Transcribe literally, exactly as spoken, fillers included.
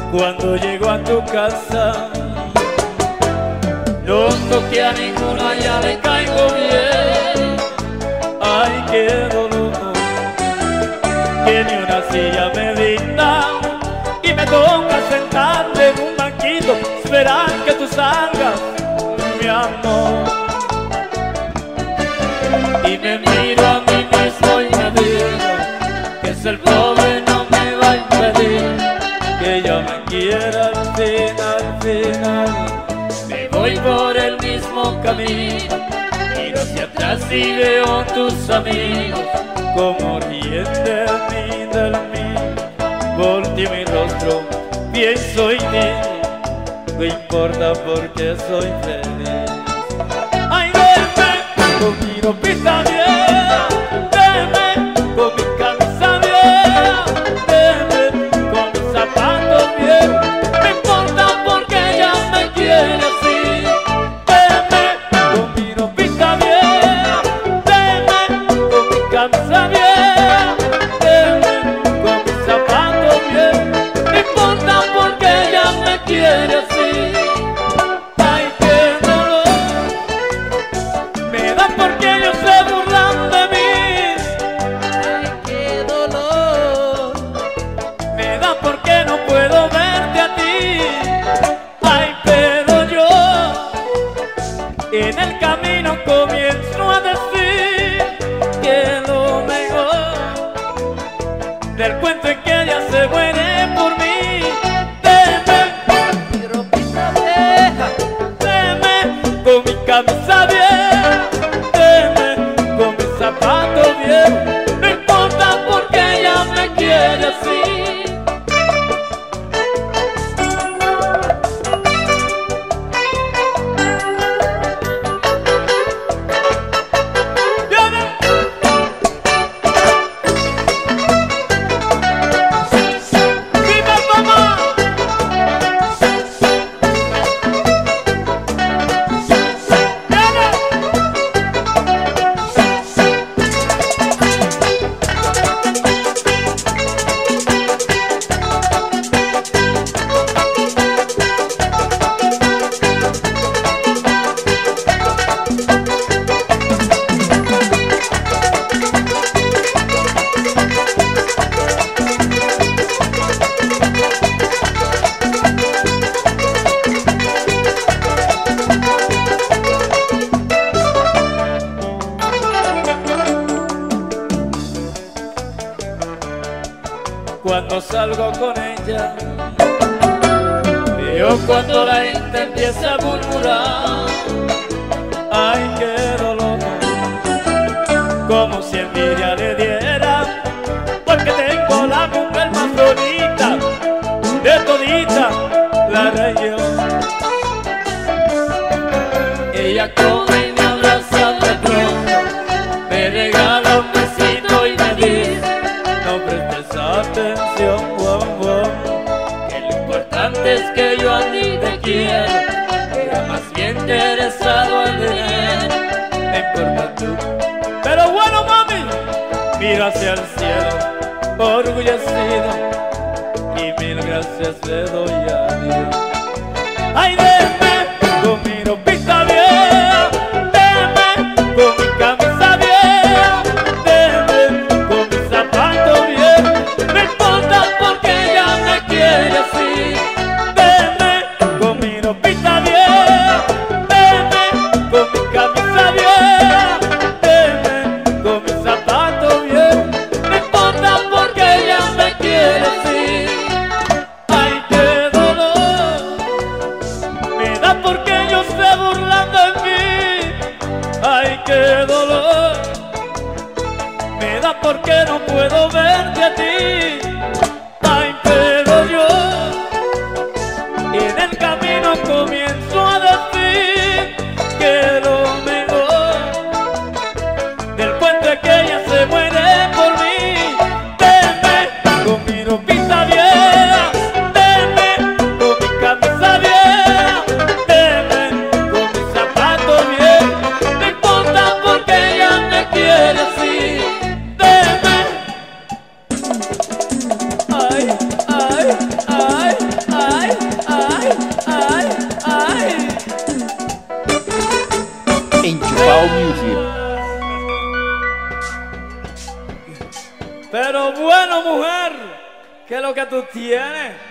Cuando llego a tu casa, no toqué a ninguna, ya le caigo bien. Ay, qué dolor, que ni una silla me brinda y me toca sentarme en un banquito, esperar que tú salgas, mi amor. Y me miro a mí mismo y me digo que es el pobre no me va a impedir que ella me quiera al final, al final. Me voy por el mismo camino, miro hacia atrás y veo tus amigos como ríen de mí, de mí. Volteo mi rostro, pienso y digo, no importa porque soy feliz. Ay, veme con mi ropita vieja, veme con mi camisa vieja, veme con mis zapatos viejos. No importa porque ella me quiere así. Veme con mi ropita vieja, veme con mi camisa vieja, veme con mis zapatos viejos. No importa porque ella me quiere así. Ay, qué dolor me da porque ellos se burlan de mí. Ay, qué dolor Me da porque no puedo verte a ti. Ay, pero yo en el camino comienzo a decir que lo mejor del cuento es que ella se muere por mí. Veme, mi ropita vieja, veme con mi camisa vieja, veme con mis zapatos viejos. No importa porque ella me quiere así. ¡Viva mamá! Cuando salgo con ella, veo cuando la gente empieza a murmurar. Ay, qué dolor, como si envidia le diera, porque tengo la mujer más bonita de todita la región. Ella come y me abraza de pronto, me regala un besito y me dice: no prestes atención, wow, wow, que lo importante es que yo a ti te quiero, era más bien interesado en dinero. No importa tú, pero bueno, mami, miro hacia el cielo, orgullecido, y mil gracias le doy a Dios. Ay, veme con mi ropita vieja, veme con mi camisa vieja, veme con mis zapatos viejos. No importa porque ella me quiere así. Veme con mi ropita vieja, veme con mi camisa vieja, veme con mis zapatos viejos. No importa porque ella me quiere así. Ay, qué dolor me da porque ellos Pero bueno, mujer, ¿qué es lo que tú tienes?